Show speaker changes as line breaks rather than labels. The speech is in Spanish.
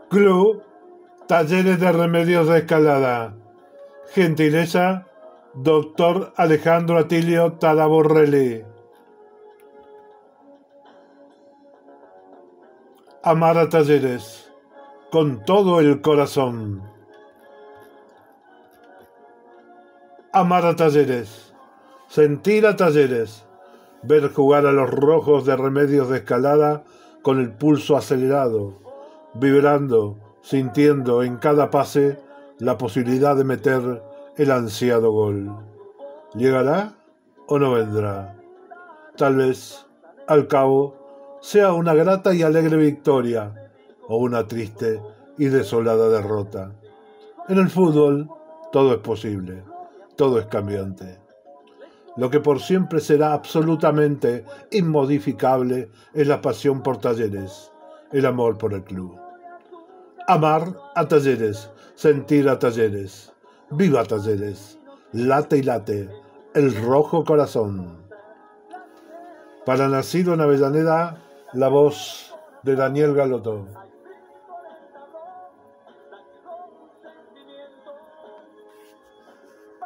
Club Talleres de Remedios de Escalada. Gentileza, Dr. Alejandro Atilio Tadaborrelli. Amar a Talleres con todo el corazón. Amar a Talleres, sentir a Talleres, ver jugar a los rojos de Remedios de Escalada con el pulso acelerado, vibrando, sintiendo en cada pase la posibilidad de meter el ansiado gol. ¿Llegará o no vendrá? Tal vez, al cabo, sea una grata y alegre victoria o una triste y desolada derrota. En el fútbol todo es posible, todo es cambiante. Lo que por siempre será absolutamente inmodificable es la pasión por Talleres, el amor por el club. Amar a Talleres, sentir a Talleres. ¡Viva Talleres! Late y late, el rojo corazón. Para Nacido en Avellaneda, la voz de Daniel Galotto.